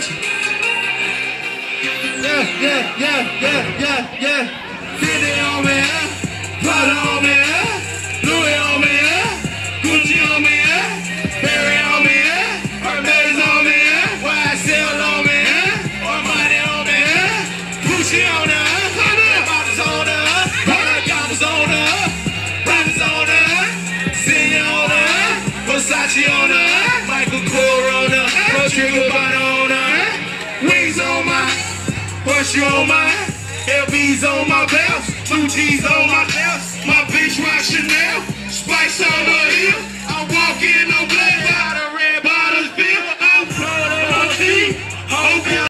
Yeah. 50 on me, Prada on me, Louis on me, Gucci on me, Harry on me, Hermes on me, YSL on me, Armani on me, Gucci on me, Bottles on me, Goggles on me, Brands on me, Senior on me, Versace on me, Michael Kors on me, Rodrigo on me, Wings on my, Porsche on my, LB's on my belt, 2 G's on my belt, my bitch rock Chanel, Spice on her heel.